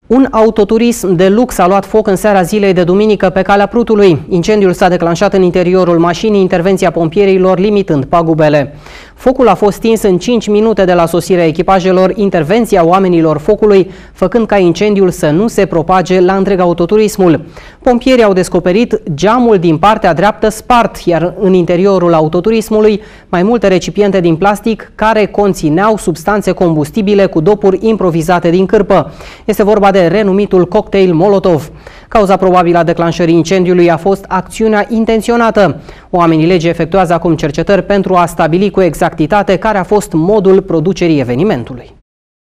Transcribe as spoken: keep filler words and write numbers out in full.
Un autoturism de lux a luat foc în seara zilei de duminică pe Calea Prutului. Incendiul s-a declanșat în interiorul mașinii, intervenția pompierilor limitând pagubele. Focul a fost stins în cinci minute de la sosirea echipajelor, intervenția oamenilor focului, făcând ca incendiul să nu se propage la întreg autoturismul. Pompierii au descoperit geamul din partea dreaptă spart, iar în interiorul autoturismului mai multe recipiente din plastic care conțineau substanțe combustibile cu dopuri improvizate din cârpă. Este vorba de renumitul cocktail Molotov. Cauza probabilă a declanșării incendiului a fost acțiunea intenționată. Oamenii legii efectuează acum cercetări pentru a stabili cu exactitate care a fost modul producerii evenimentului.